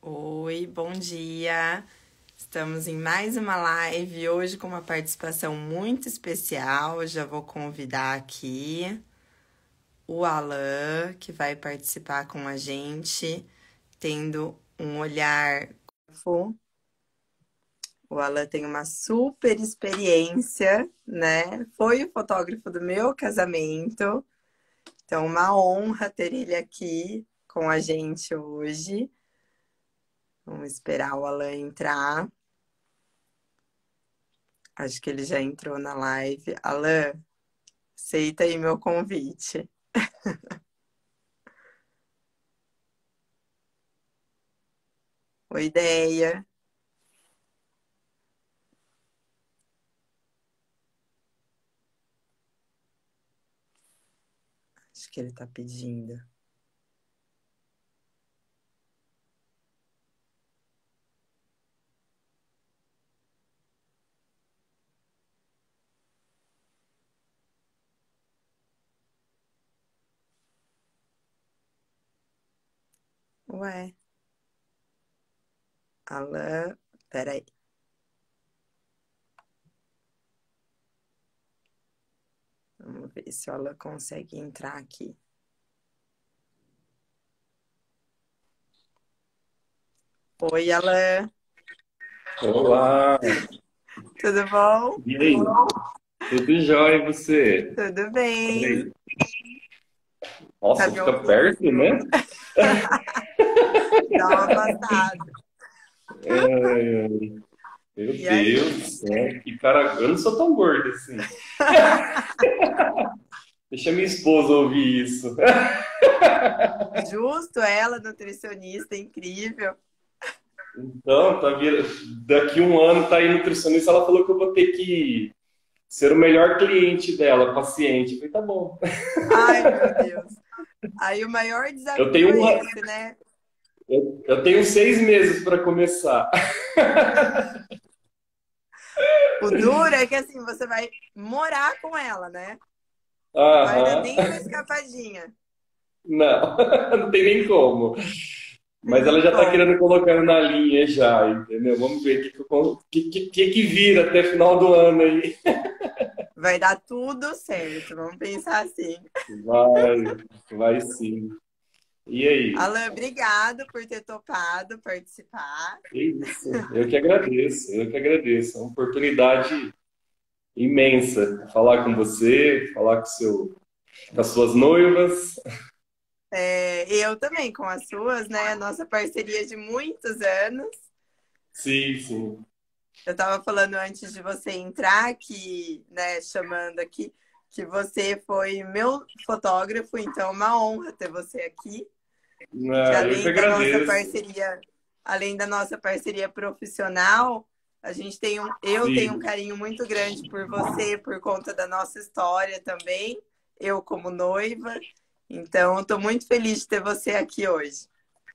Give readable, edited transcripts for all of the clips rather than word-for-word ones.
Oi, bom dia. Estamos em mais uma live hoje com uma participação muito especial. Eu já vou convidar aqui o Alan, que vai participar com a gente, tendo um olhar. O Alan tem uma super experiência, né? Foi o fotógrafo do meu casamento. Então, uma honra ter ele aqui com a gente hoje. Vamos esperar o Alan entrar. Acho que ele já entrou na live. Alan, aceita aí meu convite. Oi, ideia. Acho que ele tá pedindo. Ué. Alan, peraí. Vamos ver se o Alan consegue entrar aqui. Oi, Alan. Olá, Tudo bom? e aí? Tudo jóia e você? Tudo bem. Peraí. Tá Nossa, me fica perto, ouvindo? né? Dá uma afastada. Ai, ai, meu E Deus aí? do céu, que cara, eu não sou tão gordo assim. Deixa minha esposa ouvir isso. Justo ela, nutricionista incrível. Então, daqui um ano tá aí nutricionista, ela falou que eu vou ter que ser o melhor cliente dela, paciente. Eu falei, tá bom. Ai, meu Deus. Aí o maior Eu desafio tenho, é uma, esse, né? eu tenho 6 meses para começar. O duro é que assim, você vai morar com ela, né? Não vai dar nem uma Aham. escapadinha. Não, não tem nem como. Tem Mas ela nem já está como. querendo colocar na linha já, entendeu? Vamos ver o que vira até final do ano aí. Vai dar tudo certo, vamos pensar assim. Vai, vai sim. E aí? Alan, obrigado por ter topado participar. É isso. Eu que agradeço, eu que agradeço. É uma oportunidade imensa falar com você, falar com as suas noivas. Eu também, com as suas, né? Nossa parceria de muitos anos. Sim, sim. Eu estava falando antes de você entrar aqui, né? Chamando aqui, que você foi meu fotógrafo, então é uma honra ter você aqui. Que Ah, eu que agradeço. além da nossa parceria profissional, eu tenho um Sim. carinho muito grande por você, por conta da nossa história também, eu como noiva. Então, estou muito feliz de ter você aqui hoje.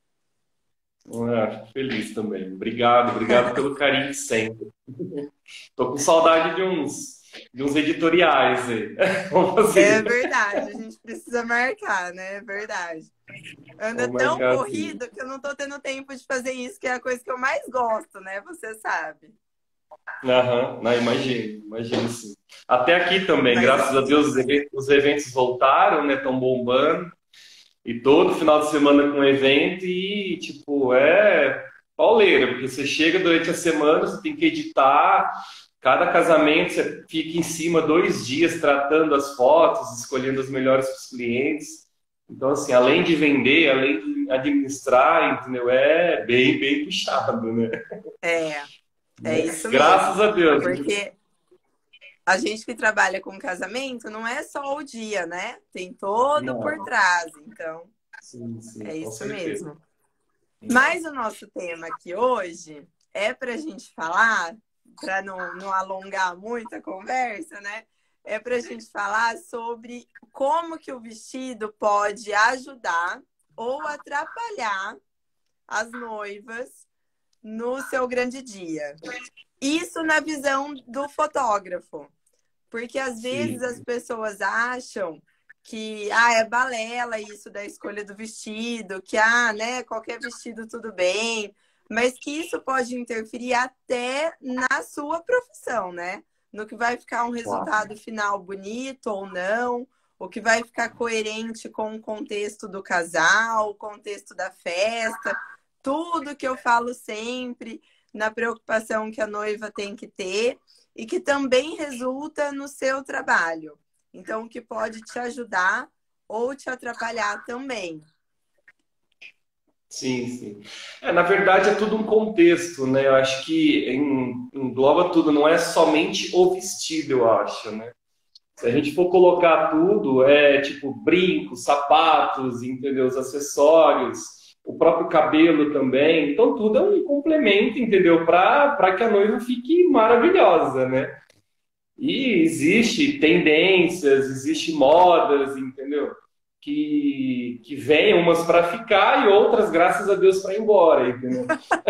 Ah, fico feliz também. Obrigado, obrigado pelo carinho sempre. Tô com saudade de uns editoriais aí. Vamos É fazer. verdade, a gente precisa marcar, né? É verdade. Anda Vamos tão marcar assim. corrido que eu não estou tendo tempo de fazer isso, que é a coisa que eu mais gosto, né? Você sabe. Aham, não, imagino, imagino sim. Até aqui também, Mas graças a Deus, os eventos voltaram, né? Estão bombando. E todo final de semana com evento e, tipo, é pauleira, porque você chega durante a semana, você tem que editar. Cada casamento você fica em cima 2 dias tratando as fotos, escolhendo as melhores para os clientes. Então, assim, além de vender, além de administrar, entendeu? É bem, bem puxado, né? é, é Mas isso mesmo. graças a Deus. Porque a gente que trabalha com casamento não é só o dia, né? Tem todo por Não, trás. Então, sim, sim, é com isso certeza. mesmo. Mas o nosso tema aqui hoje é para a gente falar, para não alongar muito a conversa, né? É para a gente falar sobre como que o vestido pode ajudar ou atrapalhar as noivas no seu grande dia. Isso na visão do fotógrafo. Porque às vezes Sim, as pessoas acham é balela isso da escolha do vestido, que né, qualquer vestido tudo bem, mas que isso pode interferir até na sua profissão, né? No que vai ficar um resultado final bonito ou não, o que vai ficar coerente com o contexto do casal, o contexto da festa, tudo que eu falo sempre na preocupação que a noiva tem que ter e que também resulta no seu trabalho. Então, o que pode te ajudar ou te atrapalhar também. Sim, sim. Na verdade, é tudo um contexto, né? Eu acho que engloba tudo, não é somente o vestido, eu acho, né? Se a gente for colocar tudo, tipo brincos, sapatos, entendeu? Os acessórios, o próprio cabelo também. Então, tudo é um complemento, entendeu? Para que a noiva fique maravilhosa, né? E existe tendências, existe modas, entendeu? Que vêm umas para ficar e outras, graças a Deus, para ir embora, entendeu?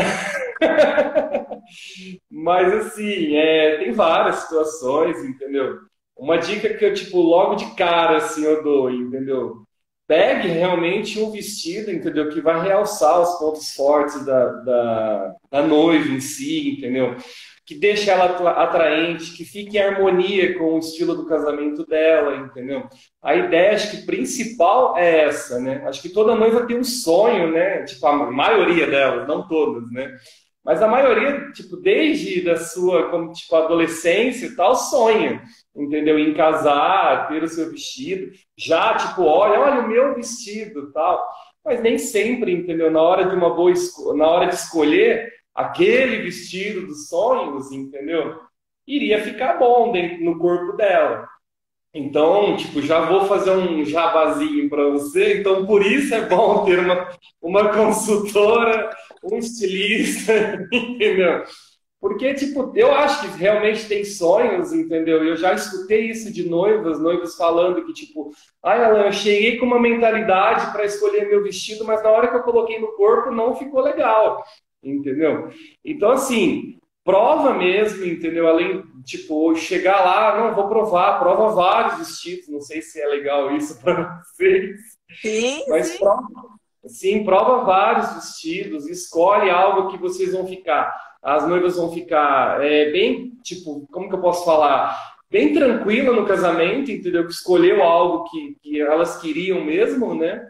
Mas assim, tem várias situações, entendeu? Uma dica que eu, tipo, logo de cara, assim, eu dou, entendeu? Pegue realmente um vestido, entendeu? Que vai realçar os pontos fortes da noiva em si, entendeu? Que deixe ela atraente, que fique em harmonia com o estilo do casamento dela, entendeu? A ideia, acho que principal é essa, né? Acho que toda noiva tem um sonho, né? Tipo, a maioria delas, não todas, né? Mas a maioria, tipo, desde da sua, como, tipo, adolescência e tal, sonha, entendeu? Em casar, ter o seu vestido, já, tipo, olha o meu vestido e tal. Mas nem sempre, entendeu? Na hora de uma boa na hora de escolher aquele vestido dos sonhos, entendeu? Iria ficar bom dentro, no corpo dela. Então, tipo, já vou fazer um jabazinho para você. Então, por isso é bom ter uma consultora, um estilista, entendeu? Porque, tipo, eu acho que realmente tem sonhos, entendeu? Eu já escutei isso de noivas falando que, tipo, Alan, eu cheguei com uma mentalidade para escolher meu vestido, mas na hora que eu coloquei no corpo não ficou legal, entendeu? Então, assim, prova mesmo, entendeu? Além, tipo, chegar lá, não, vou provar, prova vários vestidos, não sei se é legal isso para vocês, Sim, mas sim. prova vários vestidos, escolhe algo que vocês vão ficar. As noivas vão ficar bem, tipo, como que eu posso falar? Bem tranquila no casamento, entendeu? Que escolheu algo que elas queriam mesmo, né?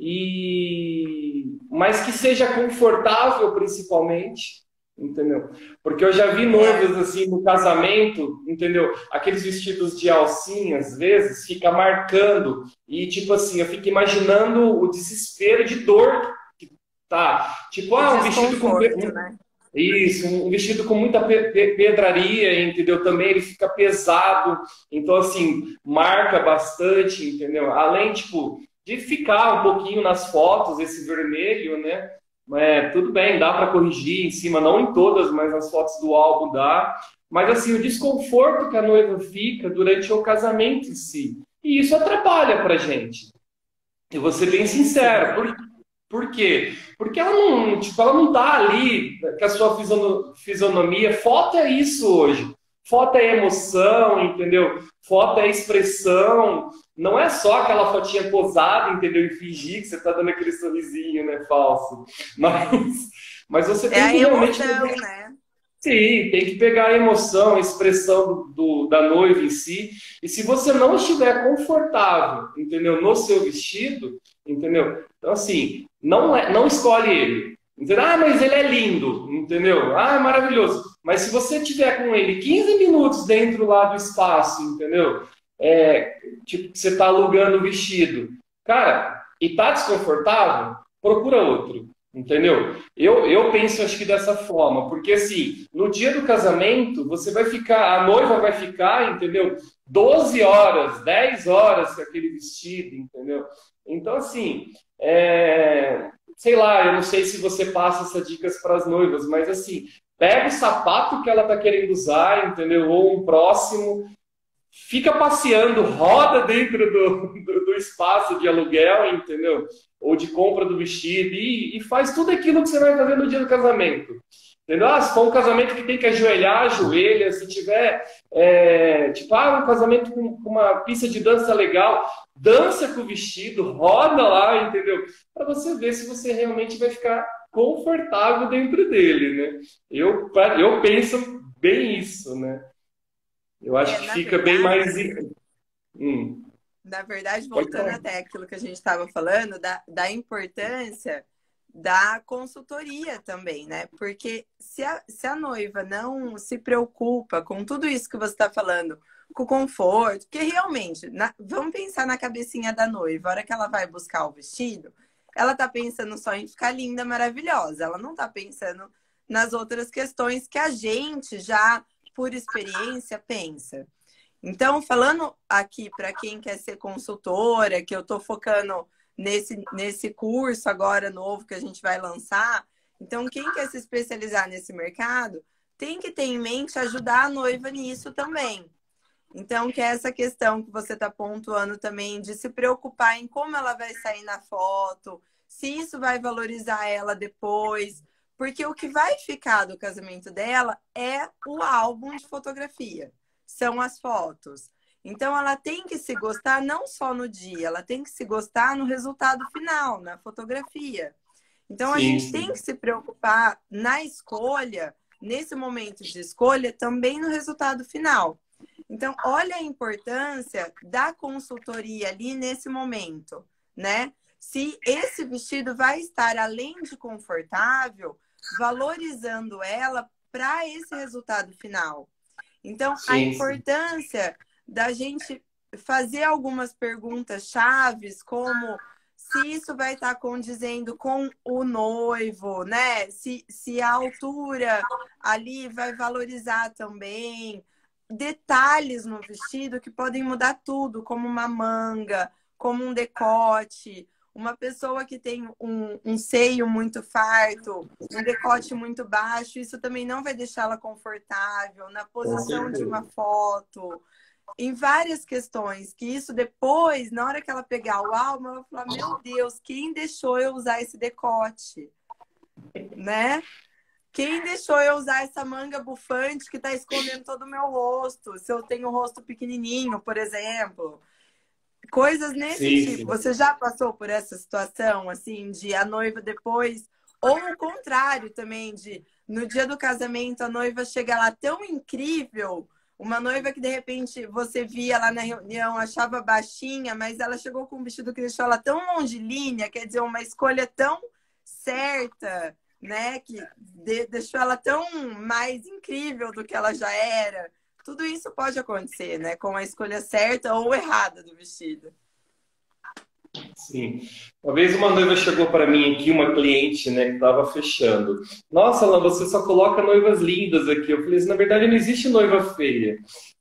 Mas que seja confortável, principalmente, entendeu? Porque eu já vi noivas, assim, no casamento, entendeu? Aqueles vestidos de alcinha, às vezes, fica marcando. E, tipo assim, eu fico imaginando o desespero de dor que tá. Tipo, um vestido com... Né? Isso, um vestido com muita pedraria, entendeu? Também ele fica pesado, então assim, marca bastante, entendeu? Além, tipo, de ficar um pouquinho nas fotos, esse vermelho, né? Tudo bem, dá para corrigir em cima, não em todas, mas nas fotos do álbum dá. Mas assim, o desconforto que a noiva fica durante o casamento em si. E isso atrapalha pra gente. Eu vou ser bem sincero, por quê? Porque ela não tá ali com a sua fisionomia. Foto é isso hoje. Foto é emoção, entendeu? Foto é expressão. Não é só aquela fotinha posada, entendeu? E fingir que você tá dando aquele sorrisinho, né? Falso. Mas você tem que realmente... emoção, né? Sim, tem que pegar a emoção, a expressão da noiva em si. E se você não estiver confortável, entendeu? No seu vestido, entendeu? Então, assim, não escolhe ele. Entendeu? Mas ele é lindo, entendeu? É maravilhoso. Mas se você tiver com ele 15 minutos dentro lá do espaço, entendeu? Tipo, você tá alugando o vestido. Cara, e tá desconfortável? Procura outro. Entendeu? Eu penso, acho que dessa forma, porque assim, no dia do casamento, a noiva vai ficar, entendeu? 12 horas, 10 horas com aquele vestido, entendeu? Então, assim, sei lá, eu não sei se você passa essas dicas para as noivas, mas assim, pega o sapato que ela tá querendo usar, entendeu? Ou um próximo, fica passeando, roda dentro do espaço de aluguel, entendeu? Ou de compra do vestido, e faz tudo aquilo que você vai fazer no dia do casamento. Entendeu? Ah, se for um casamento que tem que ajoelhar, ajoelha. Se tiver, tipo, um casamento com uma pista de dança legal, dança com o vestido, roda lá, entendeu? Para você ver se você realmente vai ficar confortável dentro dele, né? Eu penso bem isso, né? Eu acho que Na fica bem mais. verdade, Hum, pode voltando falar. até aquilo que a gente estava falando, da importância da consultoria também, né? Porque se a noiva não se preocupa com tudo isso que você está falando, com o conforto, que realmente, vamos pensar na cabecinha da noiva, a hora que ela vai buscar o vestido, ela tá pensando só em ficar linda, maravilhosa, ela não tá pensando nas outras questões que a gente já, por experiência, pensa. Então, falando aqui para quem quer ser consultora, que eu estou focando nesse curso agora novo que a gente vai lançar. Então, quem quer se especializar nesse mercado tem que ter em mente ajudar a noiva nisso também. Então, que é essa questão que você está pontuando também de se preocupar em como ela vai sair na foto, se isso vai valorizar ela depois. Porque o que vai ficar do casamento dela é o álbum de fotografia, são as fotos. Então, ela tem que se gostar não só no dia, ela tem que se gostar no resultado final, na fotografia. Então, a Sim, gente tem sim. que se preocupar na escolha, nesse momento de escolha, também no resultado final. Então, olha a importância da consultoria ali nesse momento, né? Se esse vestido vai estar, além de confortável, valorizando ela para esse resultado final. Então, a Sim, sim. importância da gente fazer algumas perguntas chaves, como se isso vai estar condizendo com o noivo, né? Se a altura ali vai valorizar também. Detalhes no vestido que podem mudar tudo, como uma manga, como um decote. Uma pessoa que tem um seio muito farto, um decote muito baixo, isso também não vai deixá-la confortável na Com posição de certeza. uma foto, em várias questões, que isso depois, na hora que ela pegar o álbum, ela vai falar, meu Deus, quem deixou eu usar esse decote, né? Quem deixou eu usar essa manga bufante que está escondendo todo o meu rosto? Se eu tenho o rosto pequenininho, por exemplo. Coisas nesse Sim, tipo. sim. Você já passou por essa situação, assim, de a noiva depois, ou o contrário também, de no dia do casamento a noiva chega lá tão incrível, uma noiva que de repente você via lá na reunião, achava baixinha, mas ela chegou com um vestido que deixou ela tão longilínea, quer dizer, uma escolha tão certa, né, que deixou ela tão mais incrível do que ela já era. Tudo isso pode acontecer, né? Com a escolha certa ou errada do vestido. Sim. Uma vez uma noiva chegou para mim aqui, uma cliente, né, que estava fechando. Nossa, Alan, você só coloca noivas lindas aqui. Eu falei assim, na verdade não existe noiva feia.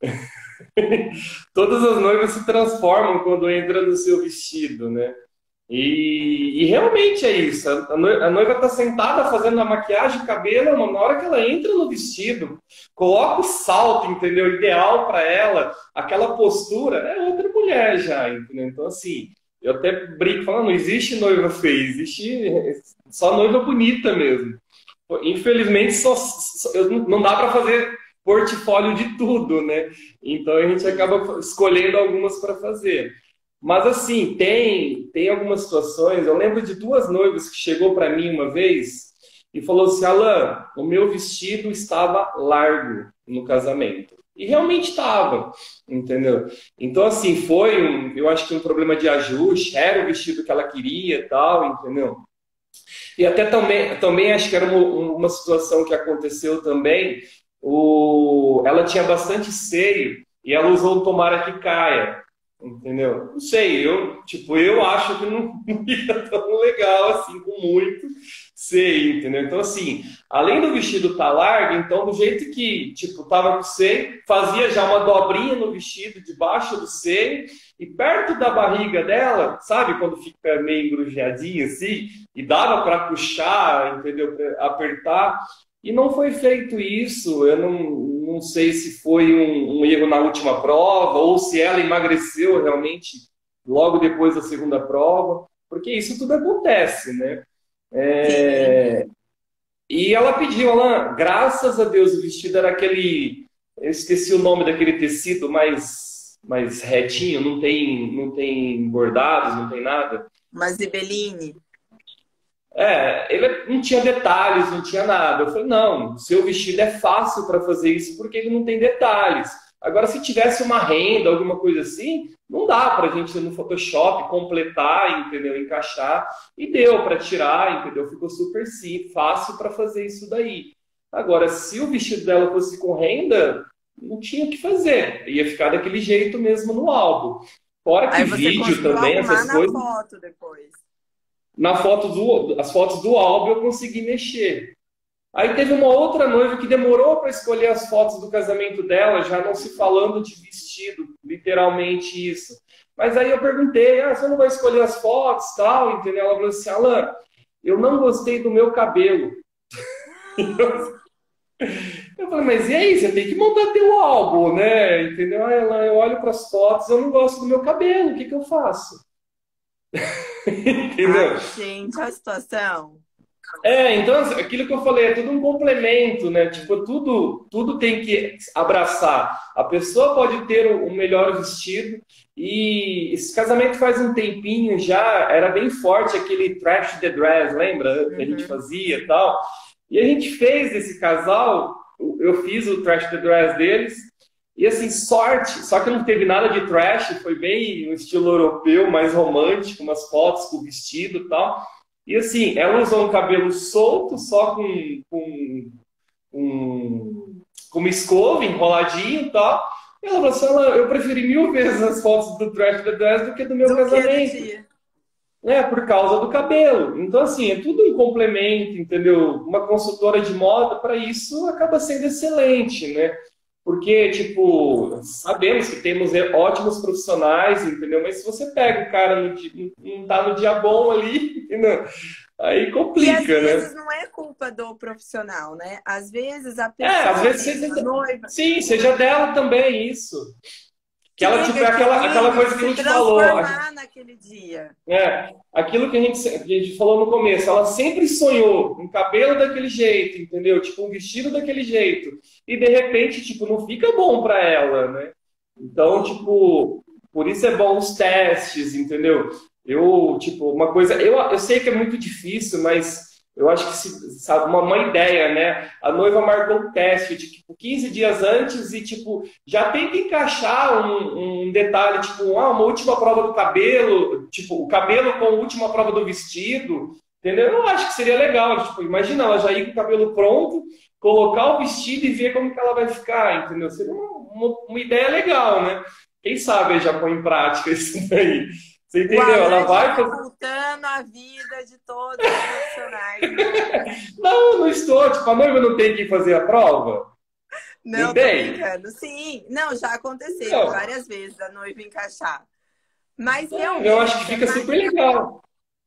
Todas as noivas se transformam quando entra no seu vestido, né? E realmente é isso. A noiva está sentada fazendo a maquiagem, o cabelo, mano, na hora que ela entra no vestido, coloca o salto, entendeu? Ideal para ela, aquela postura, é outra mulher já, entendeu? Então, assim, eu até brinco falando, não existe noiva feia, existe só noiva bonita mesmo. Infelizmente, não dá para fazer portfólio de tudo, né? Então a gente Sim. acaba escolhendo algumas para fazer. Mas assim, tem algumas situações. Eu lembro de duas noivas que chegou para mim uma vez e falou assim: Alan, o meu vestido estava largo no casamento. E realmente estava, entendeu? Então, assim, eu acho que um problema de ajuste, era o vestido que ela queria e tal, entendeu? E até também acho que era uma situação que aconteceu também. Ela tinha bastante seio e ela usou o tomara que caia. Entendeu? Não sei, eu acho que não ia tão legal assim, com muito seio, entendeu? Então, assim, além do vestido estar largo, então, do jeito que, tipo, tava com seio, fazia já uma dobrinha no vestido debaixo do seio e perto da barriga dela, sabe, quando fica meio engrujadinho assim, e dava para puxar, entendeu? Pra apertar. E não foi feito isso. Eu não sei se foi um erro na última prova ou se ela emagreceu realmente logo depois da segunda prova, porque isso tudo acontece, né? Sim. E ela pediu, Alain, graças a Deus, o vestido era aquele. Eu esqueci o nome daquele tecido mais retinho, não tem bordados, não tem nada. Uma Zibeline. Ele não tinha detalhes, não tinha nada. Eu falei, não, o seu vestido é fácil para fazer isso porque ele não tem detalhes. Agora, se tivesse uma renda, alguma coisa assim, não dá para a gente ir no Photoshop completar, entendeu? Encaixar. E deu para tirar, entendeu? Ficou super simples, fácil para fazer isso daí. Agora, se o vestido dela fosse com renda, não tinha o que fazer. Ia ficar daquele jeito mesmo no álbum. Fora que Aí você vídeo conseguiu também, arrumar essas na coisas. foto depois. As fotos do álbum eu consegui mexer. Aí teve uma outra noiva que demorou para escolher as fotos do casamento dela, já não se falando de vestido, literalmente isso. Mas aí eu perguntei, você não vai escolher as fotos, tal, entendeu? Ela falou assim, Alan, eu não gostei do meu cabelo. Eu falei, mas e aí? Você tem que montar teu álbum, né? Entendeu? Aí ela, eu olho para as fotos, eu não gosto do meu cabelo, o que que eu faço? Ai, Entendeu? gente, a situação. Então, assim, aquilo que eu falei, é tudo um complemento, né? Tipo, tudo tem que abraçar. A pessoa pode ter o melhor vestido, e esse casamento faz um tempinho já, era bem forte aquele trash the dress, lembra? Que a gente Uhum. fazia e tal. E a gente fez desse casal, eu fiz o trash the dress deles, e assim, sorte, só que não teve nada de trash, foi bem um estilo europeu, mais romântico, umas fotos com o vestido e tal. E assim, ela usou um cabelo solto, só com uma escova, enroladinho e tal. E ela falou assim, eu preferi 1000 vezes as fotos do Trash the Dress do que do meu Do que do casamento, dia? né? Por causa do cabelo. Então, assim, é tudo um complemento, entendeu? Uma consultora de moda, para isso, acaba sendo excelente, né? Porque, tipo, sabemos que temos ótimos profissionais, entendeu? Mas se você pega o cara não tá no dia bom ali, entendeu? Aí E às complica, né? vezes não é culpa do profissional, né? Às vezes a Às pessoa vezes mesmo, a noiva, sim, seja dela também isso. Que ela, tipo, chega, é aquela querendo coisa que a se gente falou. transformar naquele dia. Aquilo que a gente falou no começo, ela sempre sonhou um cabelo daquele jeito, entendeu? Tipo, um vestido daquele jeito. E de repente, tipo, não fica bom para ela, né? Então, tipo, por isso é bom os testes, entendeu? Tipo, uma coisa, eu sei que é muito difícil, mas eu acho que, sabe, uma ideia, né? A noiva marcou o teste de, tipo, 15 dias antes e, tipo, já tenta encaixar um detalhe, tipo, uma última prova do cabelo, tipo, o cabelo com a última prova do vestido, entendeu? Eu acho que seria legal, tipo, imagina ela já ir com o cabelo pronto, colocar o vestido e ver como que ela vai ficar, entendeu? Seria uma ideia legal, né? Quem sabe já põe em prática isso daí. Você O entendeu? Ela Alan vai fazer. dificultando a vida de todos os profissionais, né? Não, não estou. Tipo, a noiva não tem que fazer a prova? Não Não, tô tem? brincando. Sim, não, já aconteceu Não. várias vezes a noiva encaixar. Mas Eu acho que realmente é fica mais. super legal.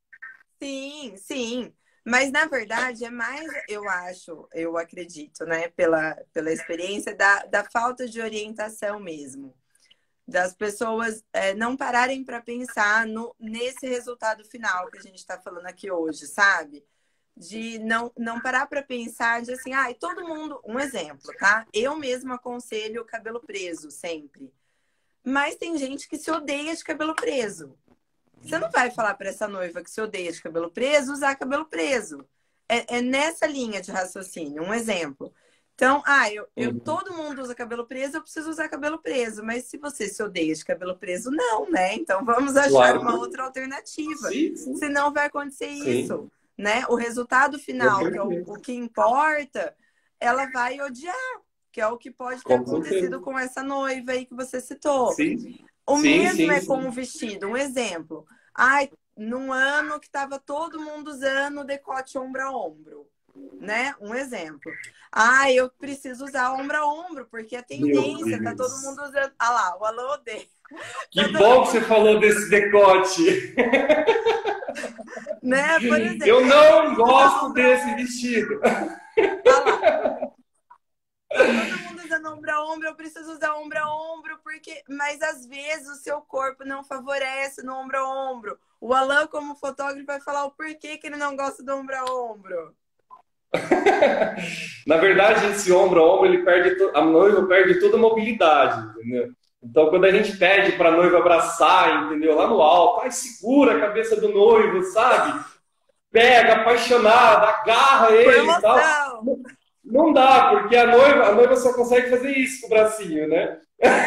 Sim, sim. Mas na verdade é mais, eu acho, eu acredito, né, pela experiência da falta de orientação mesmo. Das pessoas não pararem para pensar nesse resultado final que a gente está falando aqui hoje, sabe? De não parar para pensar de assim, todo mundo, um exemplo, tá? Eu mesma aconselho o cabelo preso sempre. Mas tem gente que se odeia de cabelo preso. Você não vai falar para essa noiva que se odeia de cabelo preso usar cabelo preso. É nessa linha de raciocínio, um exemplo. Então, Uhum. todo mundo usa cabelo preso, eu preciso usar cabelo preso. Mas se você se odeia de cabelo preso, não, né? Então vamos achar Claro uma que outra alternativa. sim, sim, Senão vai acontecer sim. isso, né? O resultado Com final, que é o certeza. que importa, ela vai odiar, que é o que pode ter Com certeza. acontecido com essa noiva aí que você citou. Sim, O sim, mesmo sim, é com o sim. vestido. Um exemplo. Num ano que estava todo mundo usando decote ombro a ombro, né? Um exemplo. Eu preciso usar ombro a ombro, porque a Meu tendência, tá todo Deus. mundo usando. Ah lá, o Alô odeia. Tá Que todo bom que você mundo, falou desse decote. né? Por exemplo, Eu tá todo não mundo usando gosto ombro a desse ombro. vestido. Ah lá. Tá todo mundo usando ombro a ombro, eu preciso usar ombro a ombro, mas às vezes o seu corpo não favorece no ombro a ombro. O Alan, como fotógrafo, vai falar o porquê que ele não gosta do ombro a ombro. Na verdade, esse ombro a ombro, ele perde a noiva perde toda a mobilidade, entendeu? Então, quando a gente pede para a noiva abraçar, entendeu? Lá no alto, ai, segura a cabeça do noivo, sabe? Pega, apaixonada, agarra Com ele e tal. emoção! Não dá, porque a noiva só consegue fazer isso com o bracinho, né?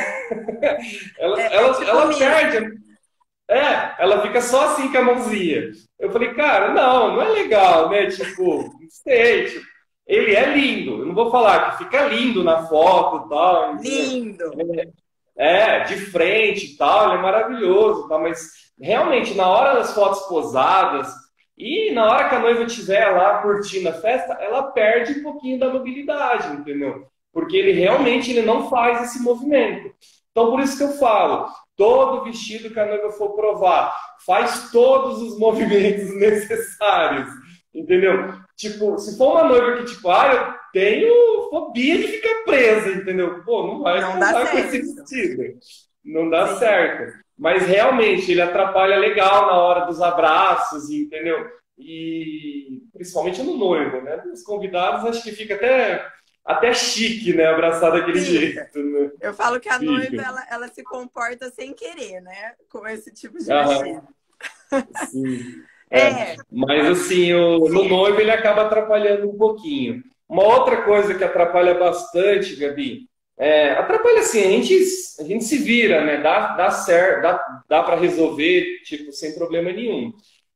Ela, É ela, tipo ela Miss. perde. Ela fica só assim com a mãozinha. Eu falei, cara, não é legal, né? Tipo, não sei, tipo, ele é lindo. Eu não vou falar que fica lindo na foto e tal, entendeu? Lindo! De frente e tal, ele é maravilhoso, tal, mas realmente na hora das fotos posadas e na hora que a noiva estiver lá curtindo a festa, ela perde um pouquinho da mobilidade, entendeu? Porque ele não faz esse movimento. Então, por isso que eu falo, todo vestido que a noiva for provar, faz todos os movimentos necessários, entendeu? Tipo, se for uma noiva que, tipo, eu tenho fobia de ficar presa, entendeu? Pô, não vai Não dá casar com esse certo. vestido. Não dá Sim. certo. Mas realmente ele atrapalha legal na hora dos abraços, entendeu? E principalmente no noivo, né? Os convidados acho que fica até chique, né? Abraçar daquele Fica. jeito, né? Eu falo que a noiva, Fica. ela se comporta sem querer, né? Com esse tipo de Aham, vestido. sim. É, Mas assim, no noivo ele acaba atrapalhando um pouquinho. Uma outra coisa que atrapalha bastante, Gabi, atrapalha assim, a gente se vira, né? Dá certo, dá para resolver, tipo, sem problema nenhum.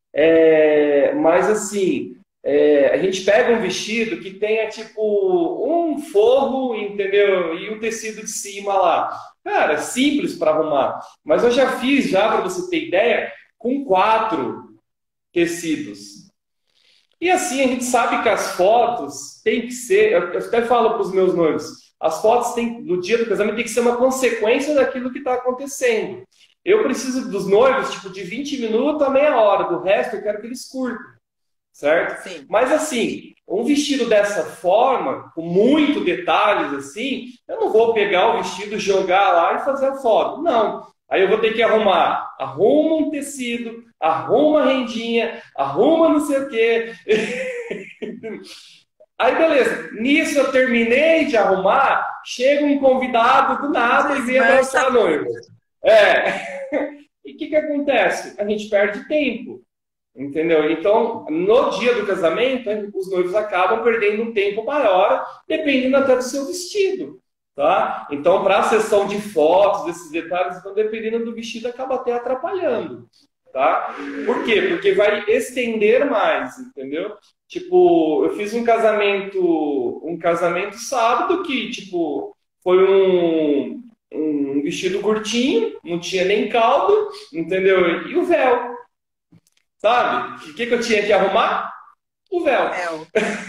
Mas assim, a gente pega um vestido que tenha tipo um forro, entendeu? E um tecido de cima lá. Cara, simples para arrumar. Mas eu já fiz, já para você ter ideia, com 4 tecidos. E assim, a gente sabe que as fotos tem que ser. Eu até falo para os meus noivos: as fotos no dia do casamento tem que ser uma consequência daquilo que está acontecendo. Eu preciso dos noivos, tipo, de 20 minutos a meia hora. Do resto, eu quero que eles curtam, certo? sim. Mas assim, um vestido dessa forma, com muito detalhes assim, eu não vou pegar o vestido, jogar lá e fazer a foto. Não. Aí eu vou ter que arruma um tecido, arruma a rendinha, arruma não sei o quê. Aí beleza, nisso eu terminei de arrumar, chega um convidado do nada e vem Desmancha abraçar a noiva. É. E o que acontece? A gente perde tempo. Entendeu? Então, no dia do casamento, os noivos acabam perdendo um tempo maior, dependendo até do seu vestido, tá? Então, para a sessão de fotos, desses detalhes, então, dependendo do vestido, acaba até atrapalhando, tá? Por quê? Porque vai estender mais, entendeu? Tipo, eu fiz um casamento sábado que, tipo, foi um vestido curtinho, não tinha nem caldo, entendeu? E o véu. Sabe? O que eu tinha que arrumar? O véu. Mel.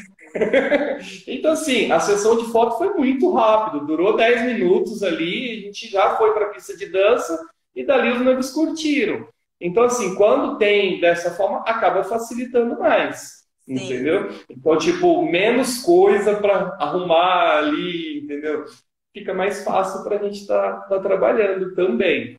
Então, assim, a sessão de foto foi muito rápido, durou 10 minutos ali, a gente já foi para a pista de dança e dali os noivos curtiram. Então, assim, quando tem dessa forma, acaba facilitando mais, Sim. entendeu? Então, tipo, menos coisa para arrumar ali, entendeu? Fica mais fácil para a gente tá trabalhando também.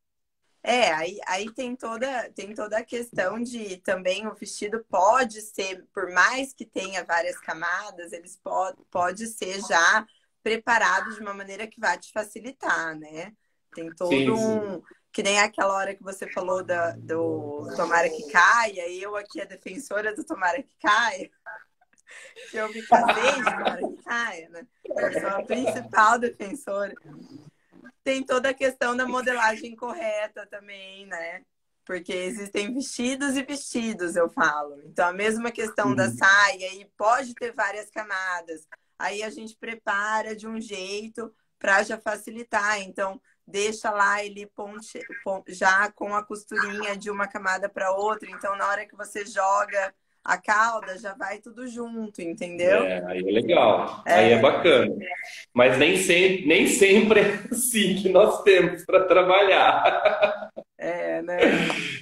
Aí tem toda a questão de também o vestido pode ser, por mais que tenha várias camadas, eles pode ser já preparado de uma maneira que vai te facilitar, né? Tem todo Sim, sim. que nem aquela hora que você falou do Tomara que Caia, e eu aqui a defensora do Tomara que Caia, que eu me casei de Tomara que Caia, né? Eu sou a principal defensora. Tem toda a questão da modelagem correta também, né? Porque existem vestidos e vestidos, eu falo. Então, a mesma questão da Uhum. saia, aí pode ter várias camadas. Aí a gente prepara de um jeito para já facilitar. Então, deixa lá ele já com a costurinha de uma camada para outra. Então, na hora que você joga a cauda, já vai tudo junto, entendeu? Aí é legal, aí é É, bacana. Mas nem sempre é assim que nós temos para trabalhar. né?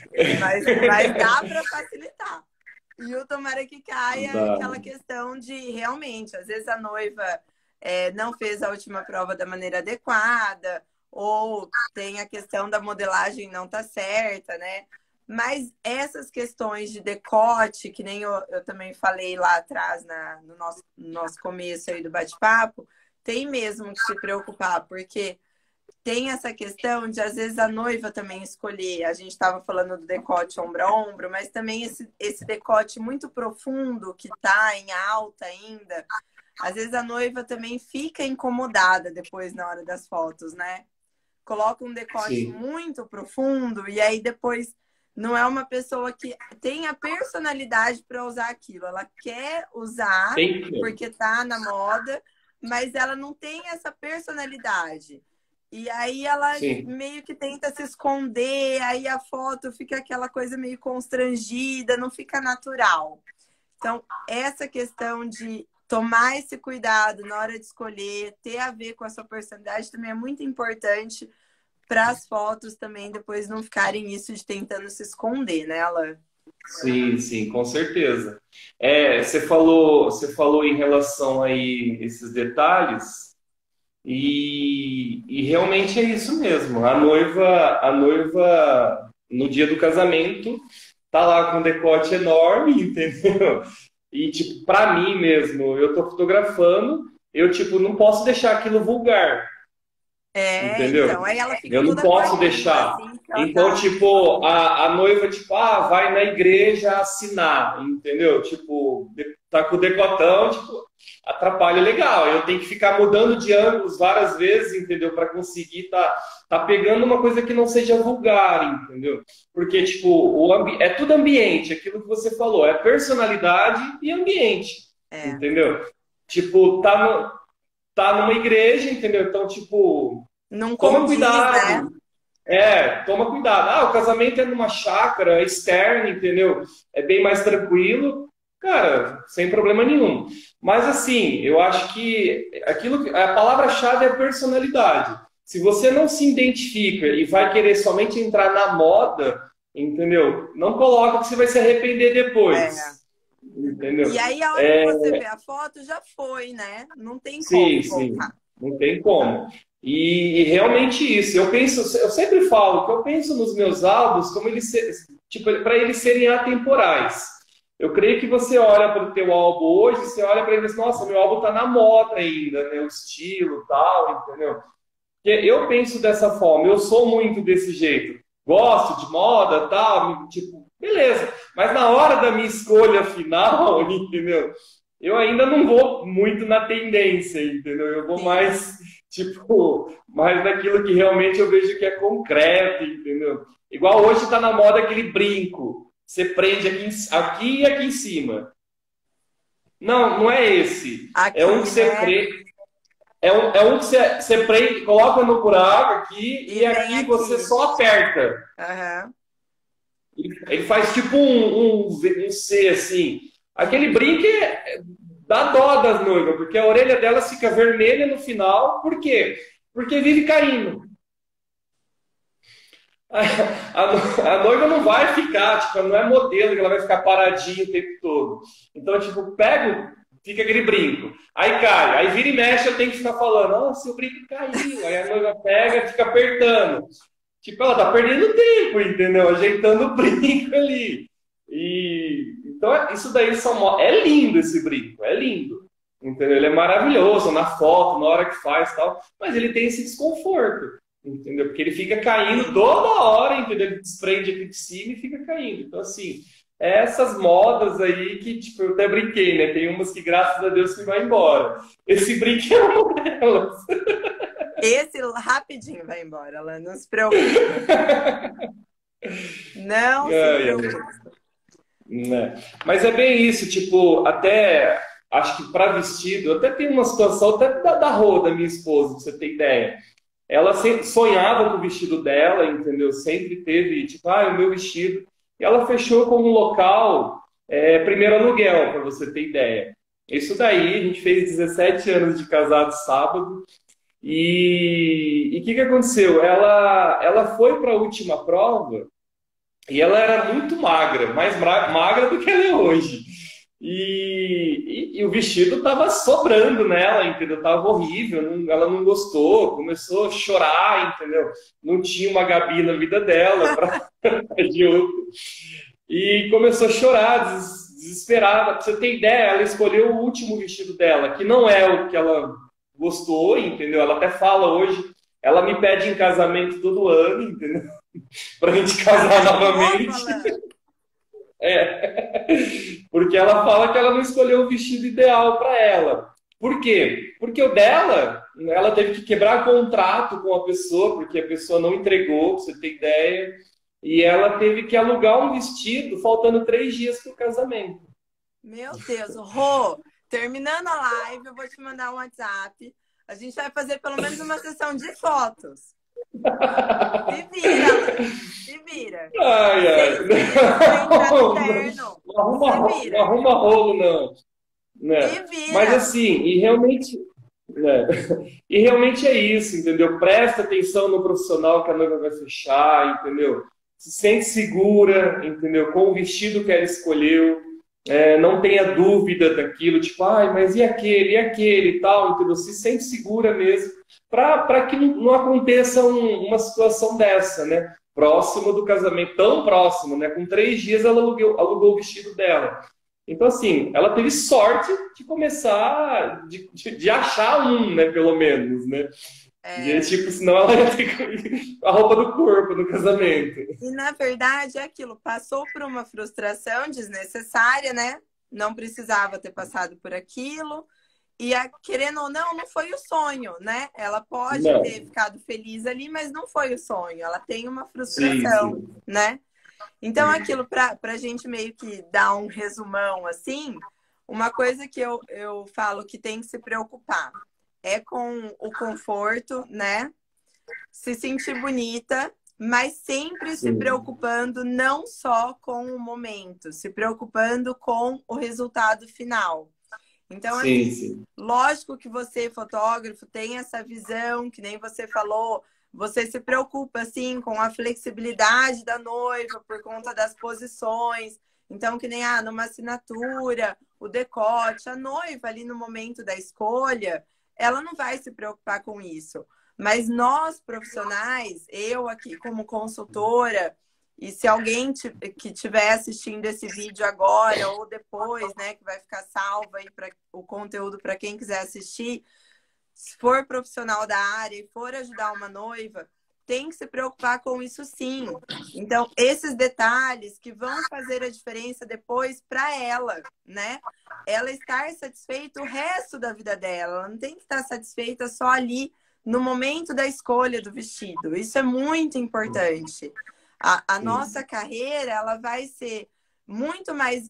Mas dá para facilitar. E o tomara que caia é Dá. aquela questão de realmente, às vezes a noiva não fez a última prova da maneira adequada, ou tem a questão da modelagem não tá certa, né? Mas essas questões de decote, que nem eu também falei lá atrás no nosso começo aí do bate-papo, tem mesmo que se preocupar, porque tem essa questão de, às vezes, a noiva também escolher. A gente estava falando do decote ombro a ombro, mas também esse decote muito profundo, que está em alta ainda, às vezes a noiva também fica incomodada depois na hora das fotos, né? Coloca um decote Sim. muito profundo e aí depois não é uma pessoa que tem a personalidade para usar aquilo. Ela quer usar Tem que. porque tá na moda, mas ela não tem essa personalidade. E aí ela Sim. meio que tenta se esconder, aí a foto fica aquela coisa meio constrangida, não fica natural. Então, essa questão de tomar esse cuidado na hora de escolher, ter a ver com a sua personalidade também é muito importante para as fotos também depois não ficarem isso de tentando se esconder, né, Alan? Sim, sim, com certeza. Você falou em relação aí esses detalhes e realmente é isso mesmo. A noiva no dia do casamento tá lá com um decote enorme, entendeu? E tipo, para mim mesmo, eu tô fotografando, eu tipo não posso deixar aquilo vulgar. É, Entendeu? então, aí ela fica Eu não toda posso coisinha, deixar. assim, que ela Então, tá. tipo, a noiva, tipo, vai na igreja assinar, entendeu? Tipo, tá com o decotão, tipo, atrapalha legal. Eu tenho que ficar mudando de ângulos várias vezes, entendeu? Para conseguir tá pegando uma coisa que não seja vulgar, entendeu? Porque, tipo, é tudo ambiente, aquilo que você falou, é personalidade e ambiente, É, entendeu? Tipo, tá numa igreja, entendeu? Então, tipo, não toma condiz, né? cuidado. Toma cuidado. O casamento é numa chácara externa, entendeu? É bem mais tranquilo. Cara, sem problema nenhum. Mas assim, eu acho que a palavra-chave é personalidade. Se você não se identifica e vai querer somente entrar na moda, entendeu? Não coloca que você vai se arrepender É. depois. Entendeu? E aí, a hora que você vê a foto, já foi, né? Não tem Sim, como sim, voltar. não tem como. E realmente isso, eu sempre falo que eu penso nos meus álbuns como tipo, para eles serem atemporais. Eu creio que você olha para o teu álbum hoje, você olha para ele e diz, nossa, meu álbum está na moda ainda, né? O estilo, tal, entendeu? Porque eu penso dessa forma, eu sou muito desse jeito. Gosto de moda, tal, tipo, beleza. Mas na hora da minha escolha final, entendeu? Eu ainda não vou muito na tendência, entendeu? Eu vou Sim. mais, tipo, mais naquilo que realmente eu vejo que é concreto, entendeu? Igual hoje está na moda aquele brinco. Você prende aqui e aqui em cima. Não, não é esse. É um que Aqui, você né? prende. É um que você prende, coloca no buraco aqui E e vem aqui você aqui. só aperta. Aham. Ele faz tipo um C assim. Aquele brinco dá dó das noivas, porque a orelha delas fica vermelha no final. Por quê? Porque vive caindo. A noiva não vai ficar, tipo, não é modelo que ela vai ficar paradinha o tempo todo. Então, tipo, fica aquele brinco. Aí cai, aí vira e mexe, eu tenho que ficar falando, nossa, o brinco caiu. Aí a noiva pega e fica apertando. Tipo, ela tá perdendo tempo, entendeu? Ajeitando o brinco ali. Então, isso daí é lindo esse brinco, é lindo. Entendeu? Ele é maravilhoso na foto, na hora que faz e tal, mas ele tem esse desconforto. Entendeu? Porque ele fica caindo toda hora, entendeu? Ele desprende aqui de cima e fica caindo. Então, assim, essas modas aí que, tipo, eu até brinquei, né? Tem umas que, graças a Deus, que vai embora. Esse brinco é uma delas. Esse rapidinho vai embora, ela não se preocupa. Não se Ai, ai, preocupa. né? Mas é bem isso, tipo, até acho que para vestido, até tem uma situação até da Rô, da minha esposa, pra você ter ideia. Ela sempre sonhava com o vestido dela, entendeu? Sempre teve, tipo, o meu vestido. E ela fechou com um local, primeiro aluguel, para você ter ideia. Isso daí, a gente fez 17 anos de casado sábado. E o que aconteceu? Ela foi para a última prova e ela era muito magra, mais magra do que ela é hoje. E o vestido tava sobrando nela, entendeu? Tava horrível, ela não gostou, começou a chorar, entendeu? Não tinha uma Gabi na vida dela para de outro. E começou a chorar, desesperada. Pra você ter ideia, ela escolheu o último vestido dela, que não é o que ela gostou, entendeu? Ela até fala hoje, ela me pede em casamento todo ano, entendeu? Pra gente casar novamente. É. Porque ela fala que ela não escolheu o vestido ideal para ela. Por quê? Porque o dela, ela teve que quebrar contrato com a pessoa, porque a pessoa não entregou, pra você ter ideia. E ela teve que alugar um vestido, faltando 3 dias para o casamento. Meu Deus, Rô, terminando a live, eu vou te mandar um WhatsApp. A gente vai fazer pelo menos uma sessão de fotos. Se vira, Alan. Se vira. Ai, ai. Não arruma rolo, não. Né? Se vira. Mas assim, né? E realmente é isso, entendeu? Presta atenção no profissional que a noiva vai fechar, entendeu? Se sente segura, entendeu? Com o vestido que ela escolheu. Não tenha dúvida daquilo, tipo, ai, mas e aquele e tal, entendeu? Se sente segura mesmo, para que não aconteça uma situação dessa, né? Próximo do casamento, tão próximo, né? Com 3 dias ela alugou o vestido dela. Então, assim, ela teve sorte de começar, de achar um, né? Pelo menos, né? E tipo, senão ela ia ter a roupa do corpo no casamento. E na verdade é aquilo, passou por uma frustração desnecessária, né? Não precisava ter passado por aquilo. E querendo ou não, não foi o sonho, né? Ela pode ter ficado feliz ali, mas não foi o sonho. Ela tem uma frustração, sim. Né? Então, aquilo, para a gente meio que dar um resumão assim, uma coisa que eu falo que tem que se preocupar é com o conforto, né? Se sentir bonita, mas sempre se preocupando não só com o momento, se preocupando com o resultado final. Então, assim, lógico que você, fotógrafo, tem essa visão, que nem você falou, você se preocupa, assim, com a flexibilidade da noiva por conta das posições. Então, que nem numa assinatura, o decote, a noiva ali no momento da escolha, ela não vai se preocupar com isso. Mas nós, profissionais, eu aqui como consultora, e se alguém que estiver assistindo esse vídeo agora ou depois, né, que vai ficar salvo aí para o conteúdo para quem quiser assistir, se for profissional da área e for ajudar uma noiva, tem que se preocupar com isso sim. Então, esses detalhes que vão fazer a diferença depois para ela, né? Ela estar satisfeita o resto da vida dela. Ela não tem que estar satisfeita só ali no momento da escolha do vestido. Isso é muito importante. A nossa carreira, ela vai ser muito mais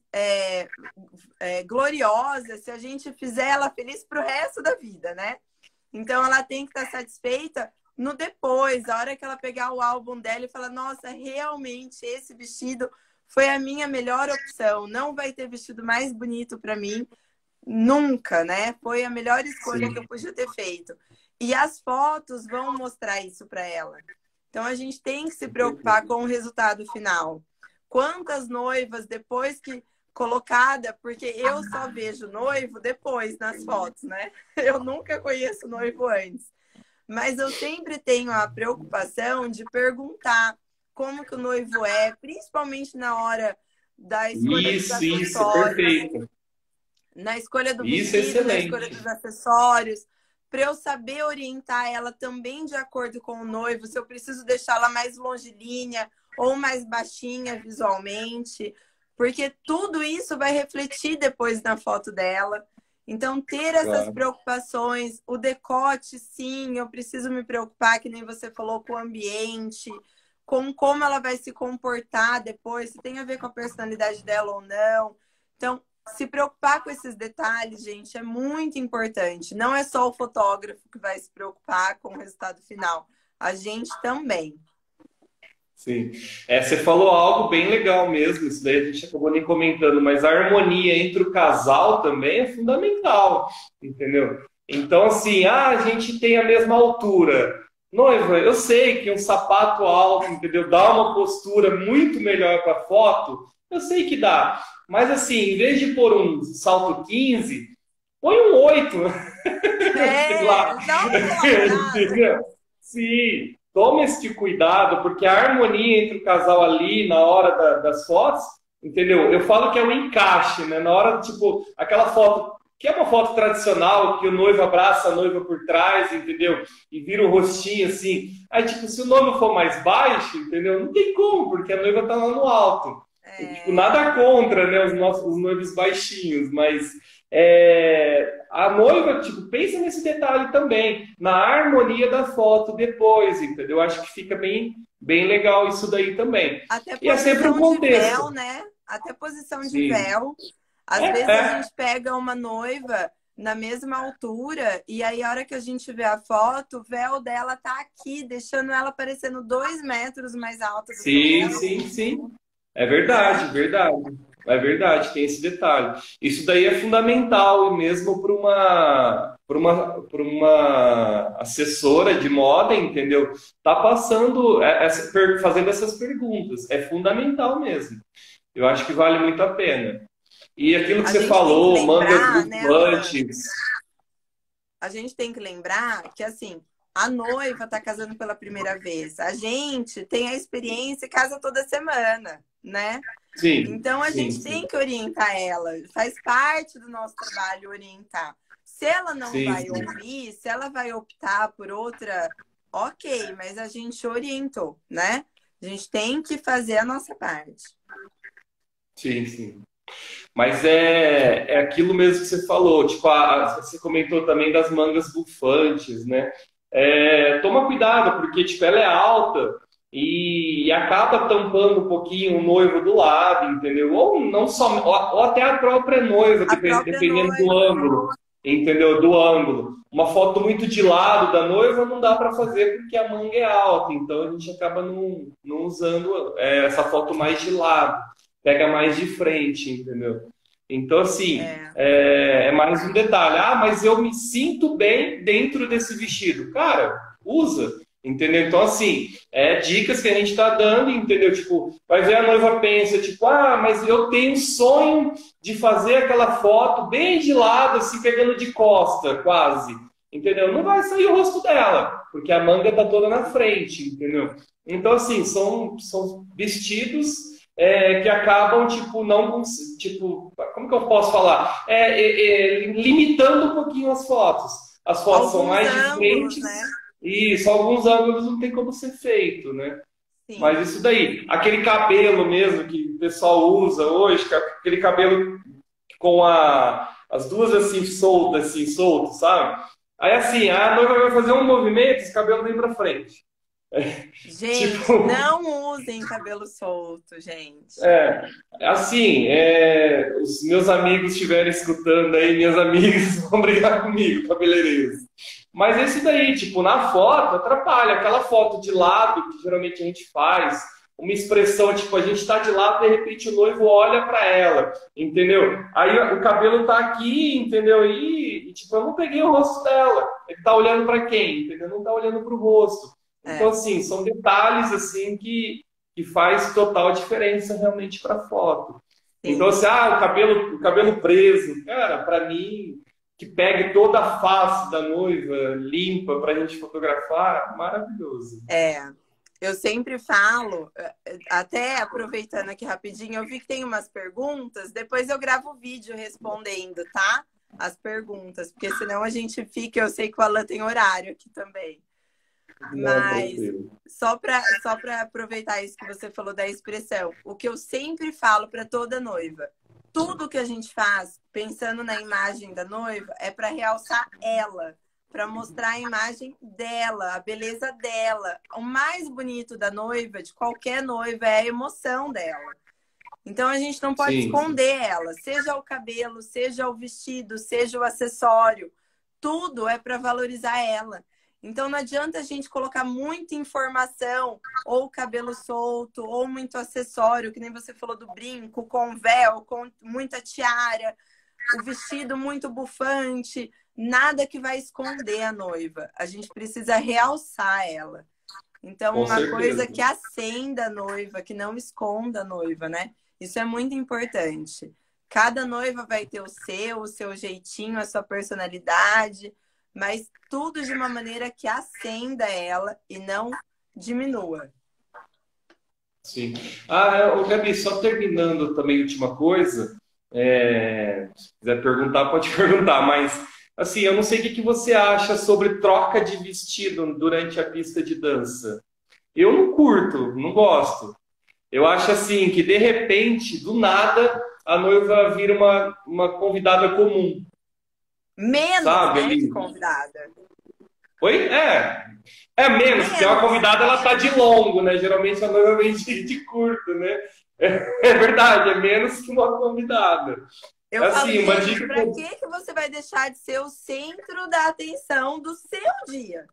gloriosa se a gente fizer ela feliz para o resto da vida, né? Então, ela tem que estar satisfeita no depois, a hora que ela pegar o álbum dela e falar, nossa, realmente esse vestido foi a minha melhor opção. Não vai ter vestido mais bonito para mim nunca, né? Foi a melhor escolha que eu podia ter feito. E as fotos vão mostrar isso para ela. Então, a gente tem que se preocupar com o resultado final. Quantas noivas, depois que colocada, porque eu só vejo noivo depois nas fotos, né? Eu nunca conheço noivo antes. Mas eu sempre tenho a preocupação de perguntar como que o noivo é, principalmente na hora da escolha dos acessórios. Perfeito. Na escolha do vestido, na escolha dos acessórios, para eu saber orientar ela também de acordo com o noivo, se eu preciso deixá-la mais longilínea ou mais baixinha visualmente, porque tudo isso vai refletir depois na foto dela. Então, ter essas preocupações, o decote, sim, eu preciso me preocupar, que nem você falou, com o ambiente, com como ela vai se comportar depois, se tem a ver com a personalidade dela ou não. Então, se preocupar com esses detalhes, gente, é muito importante. Não é só o fotógrafo que vai se preocupar com o resultado final, a gente também. Sim. Você falou algo bem legal mesmo, isso daí a gente acabou nem comentando, mas a harmonia entre o casal também é fundamental, entendeu? Então, assim, a gente tem a mesma altura, noiva, eu sei que um sapato alto, entendeu? Dá uma postura muito melhor para foto. Eu sei que dá. Mas assim, em vez de pôr um salto 15, põe um 8, sei lá. Dá uma colaborada. Entendeu? Sim, toma esse cuidado, porque a harmonia entre o casal ali na hora das fotos, entendeu? Eu falo que é um encaixe, né? Na hora, tipo, aquela foto, que é uma foto tradicional, que o noivo abraça a noiva por trás, entendeu? E vira o rostinho assim. Aí, tipo, se o noivo for mais baixo, entendeu? Não tem como, porque a noiva tá lá no alto. Tipo, É, nada contra, né, os noivos baixinhos, mas a noiva, tipo, pensa nesse detalhe também, na harmonia da foto depois, entendeu? Acho que fica bem, bem legal isso daí também. até E é sempre um posição de contexto. véu, né? Até posição de Sim. véu. Às É, vezes a é. gente pega uma noiva na mesma altura e aí a hora que a gente vê a foto, o véu dela tá aqui, deixando ela parecendo 2 metros mais alta do que o Sim, véu, sim, sim. É né? verdade, verdade. É verdade, tem esse detalhe. Isso daí é fundamental mesmo para uma assessora de moda, entendeu? Tá passando, fazendo essas perguntas. É fundamental mesmo. Eu acho que vale muito a pena. E aquilo que A você gente tem que falou, mangas lembrar, né, Alan? bufantes. A gente tem que lembrar que, assim, a noiva tá casando pela primeira vez. A gente tem a experiência e casa toda semana, né? Sim, Então a sim, gente sim. tem que orientar ela. Faz parte do nosso trabalho orientar. Se ela não Sim, vai sim. ouvir, se ela vai optar por outra, ok, mas a gente orientou, né? A gente tem que fazer a nossa parte. Sim, sim. Mas é aquilo mesmo que você falou, tipo, você comentou também das mangas bufantes, né? Toma cuidado, porque tipo, ela é alta e acaba tampando um pouquinho o noivo do lado, entendeu? Ou não só, ou até a própria noiva, A própria dependendo do noiva. ângulo, entendeu? Do ângulo. Uma foto muito de lado da noiva não dá para fazer porque a manga é alta, então a gente acaba não usando essa foto mais de lado, pega mais de frente, entendeu? Então, assim, É, é mais um detalhe. Ah, mas eu me sinto bem dentro desse vestido. Cara, usa, entendeu? Então, assim, dicas que a gente está dando, entendeu? Tipo, vai ver a noiva pensa, tipo, ah, mas eu tenho um sonho de fazer aquela foto bem de lado, assim, pegando de costa, quase. Entendeu? Não vai sair o rosto dela, porque a manga tá toda na frente, entendeu? Então, assim, são vestidos que acabam, tipo, não, tipo, como que eu posso falar? Limitando um pouquinho as fotos. As fotos são alguns mais de ângulos, frente né? e só alguns ângulos não tem como ser feito, né? Sim. Mas isso daí, aquele cabelo mesmo que o pessoal usa hoje, aquele cabelo com as duas assim soltas, sabe? Aí assim, a noiva vai fazer um movimento, esse cabelo vem pra frente. Gente, Tipo, não usem cabelo solto, gente. É, assim, os meus amigos estiverem escutando aí, minhas amigas vão brigar comigo, cabeleireiros. Mas esse daí, tipo, na foto, atrapalha. Aquela foto de lado que geralmente a gente faz, uma expressão, tipo, a gente tá de lado, de repente o noivo olha para ela, entendeu? Aí o cabelo tá aqui, entendeu? Tipo, eu não peguei o rosto dela. Ele tá olhando para quem, entendeu? Não tá olhando para o rosto. Então, É, assim, são detalhes, assim, que faz total diferença realmente para a foto. Então, sim. assim, o cabelo preso, cara, para mim, que pegue toda a face da noiva limpa para a gente fotografar, maravilhoso. É. Eu sempre falo, até aproveitando aqui rapidinho, eu vi que tem umas perguntas, depois eu gravo o vídeo respondendo, tá? As perguntas, porque senão a gente fica, eu sei que o Alan tem horário aqui também. Não, Mas tranquilo. só para aproveitar isso que você falou da expressão, o que eu sempre falo para toda noiva, tudo que a gente faz pensando na imagem da noiva é para realçar ela, para mostrar a imagem dela, a beleza dela. O mais bonito da noiva, de qualquer noiva, é a emoção dela. Então a gente não pode Sim, sim. esconder ela, seja o cabelo, seja o vestido, seja o acessório, tudo é para valorizar ela. Então não adianta a gente colocar muita informação, ou cabelo solto, ou muito acessório, que nem você falou do brinco, com véu, com muita tiara. o vestido muito bufante, nada que vai esconder a noiva. A gente precisa realçar ela. Então, Com uma coisa certeza. que acenda a noiva, que não esconda a noiva, né? Isso é muito importante. Cada noiva vai ter o seu jeitinho, a sua personalidade, mas tudo de uma maneira que acenda ela e não diminua. Sim. Ô, Gabi, só terminando também, última coisa, se quiser perguntar, pode perguntar, mas assim, eu não sei o que que você acha sobre troca de vestido durante a pista de dança. Eu não curto, não gosto. Eu acho assim que de repente, do nada, a noiva vira uma convidada comum, Menos, sabe? né, que Ali. convidada. Oi? É menos, porque uma Menos. convidada ela tá de longo, né? Geralmente a noiva vem de curto, né? É verdade, é menos que uma convidada. Eu falo, Assim, uma gente, dica que para que que você vai deixar de ser o centro da atenção do seu dia?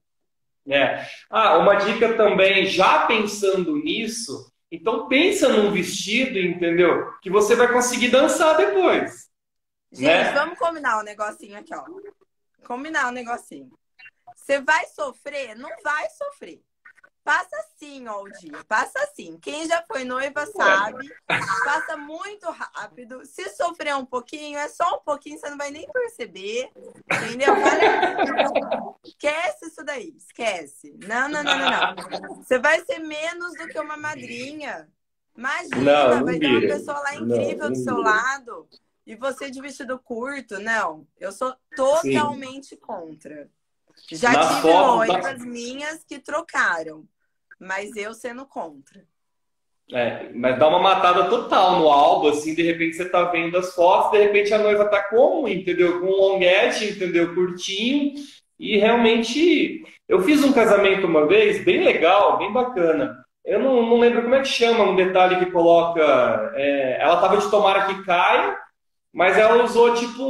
uma dica também, já pensando nisso, então pensa num vestido, entendeu? Que você vai conseguir dançar depois, Gente, né? vamos combinar um negocinho aqui, ó. Combinar um negocinho. Você vai sofrer? Não vai sofrer. Passa assim, ó, o dia. Passa assim. Quem já foi noiva sabe. Passa muito rápido. Se sofrer um pouquinho, é só um pouquinho, você não vai nem perceber. Entendeu? Vale a pena. Esquece isso daí. Esquece. Não, não, não, não, não. Você vai ser menos do que uma madrinha. Não, Imagina, não vai ter uma vira. pessoa lá Não, incrível do não seu vira. lado. E você de vestido curto. Não, eu sou Sim. totalmente contra. Já Nas tive fotos, noivas minhas que trocaram, mas eu sendo contra. mas dá uma matada total no álbum, assim, de repente você tá vendo as fotos, de repente a noiva tá como, entendeu? Com um longuete, entendeu? Curtinho, e realmente eu fiz um casamento uma vez, bem legal, bem bacana. Eu não lembro como é que chama, um detalhe que coloca. Ela tava de tomara que caia, mas ela usou tipo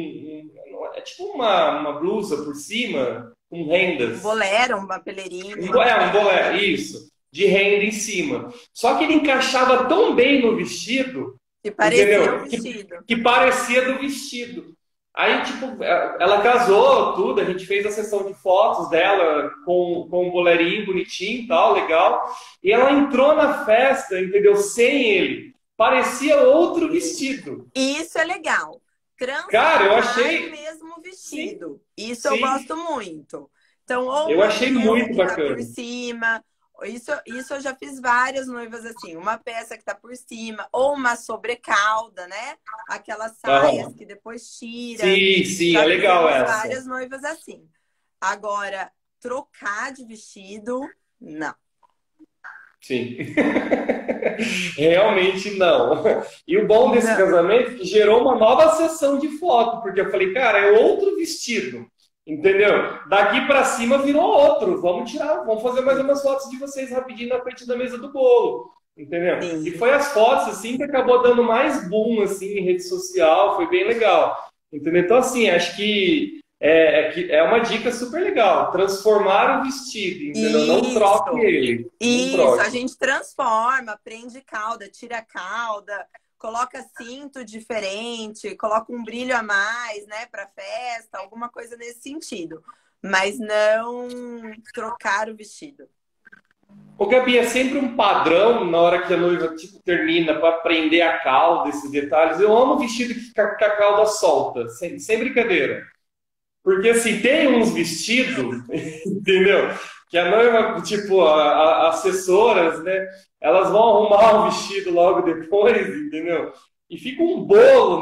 é tipo uma blusa por cima, com Um rendas. bolero, uma peleirinha. Um bolé, isso, de renda em cima. Só que ele encaixava tão bem no vestido, Que parecia o entendeu? vestido. Que parecia do vestido. Aí, tipo, ela casou, tudo, a gente fez a sessão de fotos dela com um bolerinho bonitinho e tal, legal. E ela entrou na festa, entendeu? Sem ele. Parecia outro vestido. E isso é legal. Cara, eu Transformar o achei. mesmo Sim, vestido. Isso eu sim. gosto muito. Então, ou Eu uma achei peça muito que tá por bacana. cima. Isso eu já fiz várias noivas assim. Uma peça que tá por cima, ou uma sobrecalda, né? Aquelas saias Aham. que depois tira. Sim, sim, é Já legal fizemos essa. várias noivas assim. Agora, trocar de vestido, não. Sim. Realmente não. E o bom desse Não. casamento é que gerou uma nova sessão de foto, porque eu falei, cara, é outro vestido. Entendeu? Daqui para cima virou outro. Vamos tirar, vamos fazer mais umas fotos de vocês rapidinho na frente da mesa do bolo. Entendeu? E Sim. foi as fotos assim que acabou dando mais boom assim em rede social, foi bem legal. Entendeu? Então assim, acho que é uma dica super legal. Transformar o vestido, entendeu? Não troque Isso. ele. Não Isso, a troque. gente transforma, prende cauda, tira cauda, coloca cinto diferente, coloca um brilho a mais, né, para festa, alguma coisa nesse sentido. Mas não trocar o vestido. Ô, Gabi, é sempre um padrão na hora que a noiva tipo, termina para prender a cauda, esses detalhes. Eu amo vestido que a cauda solta, sem brincadeira. Porque assim, tem uns vestidos, entendeu? Que a noiva, tipo, as assessoras, né? Elas vão arrumar o vestido logo depois, entendeu? E fica um bolo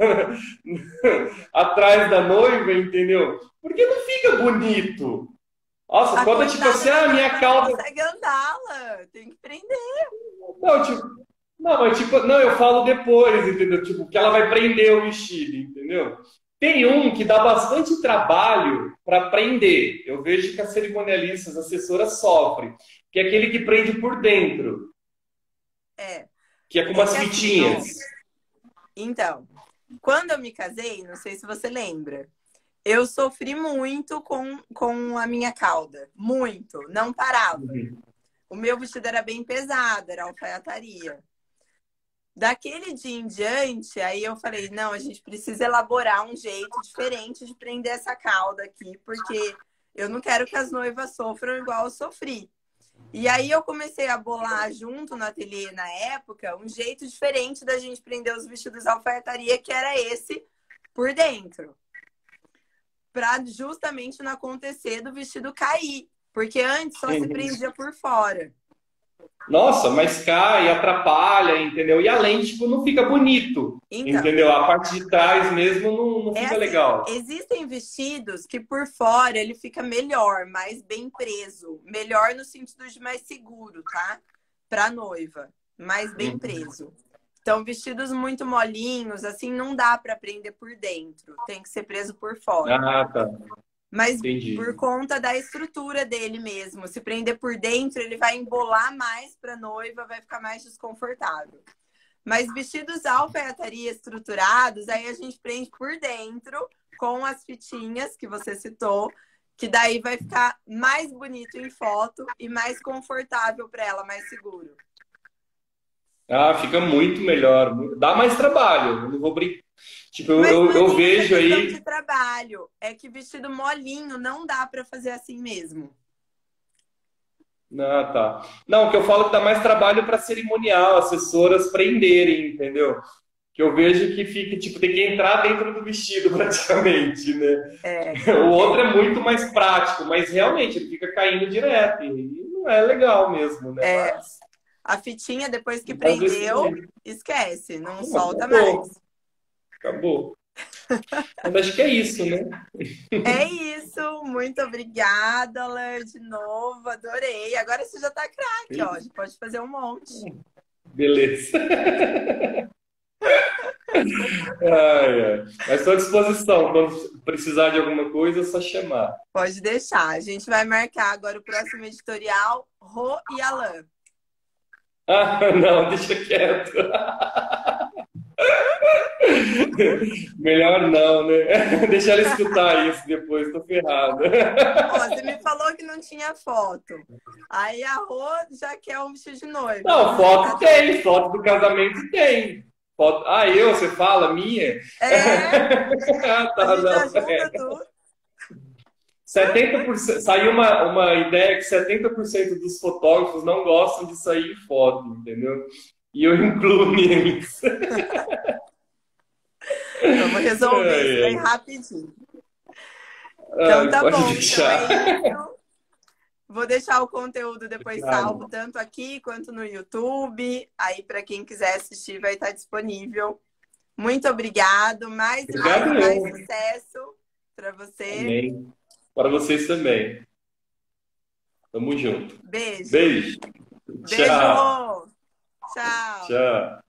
atrás da noiva, entendeu? Porque não fica bonito. Nossa, A quando tipo coitada assim, da minha noiva não cauda. consegue andá-la, tem que prender. Não, tipo, não, mas tipo, não, eu falo depois, entendeu? Tipo, que ela vai prender o vestido, entendeu? Tem um que dá bastante trabalho para prender. Eu vejo que as cerimonialistas, as assessoras sofrem, que é aquele que prende por dentro, É, que é com é umas que assim, ó. fitinhas. Então, quando eu me casei, não sei se você lembra, eu sofri muito com a minha cauda. Muito. Não parava. Uhum. O meu vestido era bem pesado, era alfaiataria. Daquele dia em diante, aí eu falei, não, a gente precisa elaborar um jeito diferente de prender essa cauda aqui, porque eu não quero que as noivas sofram igual eu sofri. E aí eu comecei a bolar junto no ateliê na época um jeito diferente da gente prender os vestidos à alfaiataria, que era esse por dentro. Para justamente não acontecer do vestido cair. Porque antes só se prendia por fora. Nossa, mas cai, atrapalha, entendeu? E além, tipo, não fica bonito, Então, entendeu? A parte de trás mesmo não fica assim, legal. existem vestidos que por fora ele fica melhor, mais bem preso. Melhor no sentido de mais seguro, tá? Para noiva, mais bem preso. Então, vestidos muito molinhos, assim, não dá para prender por dentro. Tem que ser preso por fora. Ah, tá. Mas Entendi. por conta da estrutura dele mesmo. Se prender por dentro, ele vai embolar mais para a noiva, vai ficar mais desconfortável. Mas vestidos alfaiataria estruturados, aí a gente prende por dentro com as fitinhas que você citou, que daí vai ficar mais bonito em foto e mais confortável para ela, mais seguro. Ah, fica muito melhor. Dá mais trabalho. Eu não vou brincar. Tipo, Mas não é eu nem essa vejo questão aí. de trabalho, é que vestido molinho não dá para fazer assim mesmo. Ah, tá. Não, o que eu falo é que dá mais trabalho para cerimonial, assessoras prenderem, entendeu? Que eu vejo que fica, tipo, tem que entrar dentro do vestido praticamente, né? O outro é muito mais prático, mas realmente ele fica caindo direto e não é legal mesmo, né? Mas A fitinha, depois que faz desse prendeu, jeito. esquece, não Não, solta acabou, mais. acabou. Mas acho que é isso, né? É isso, muito obrigada, Léo, de novo, adorei. Agora você já tá craque, ó, já pode fazer um monte. Beleza. Ai, ai. Mas estou à disposição. Quando precisar de alguma coisa, é só chamar. Pode deixar. A gente vai marcar agora o próximo editorial, Rô e Alain. Ah, não, deixa quieto. Melhor não, né? Deixa ela escutar isso depois, tô ferrado. Ó, você me falou que não tinha foto. Aí a Rô já quer um vestido de noiva. Não, foto tem, foto do casamento tem. Foto... Ah, você fala? Minha? Ah, A tá, gente já não. junta tudo. 70%, saiu uma ideia que 70% dos fotógrafos não gostam de sair em foto, entendeu? E eu incluo neles. Vamos resolver isso daí rapidinho. Então tá Pode bom, deixar. então é isso. Vou deixar o conteúdo depois salvo, tanto aqui quanto no YouTube. Aí, para quem quiser assistir, vai estar disponível. Muito obrigado. Mais e mais sucesso para você. Amém. Para vocês também. Tamo junto. Beijo. Beijo. Beijo. Tchau. Tchau. Tchau.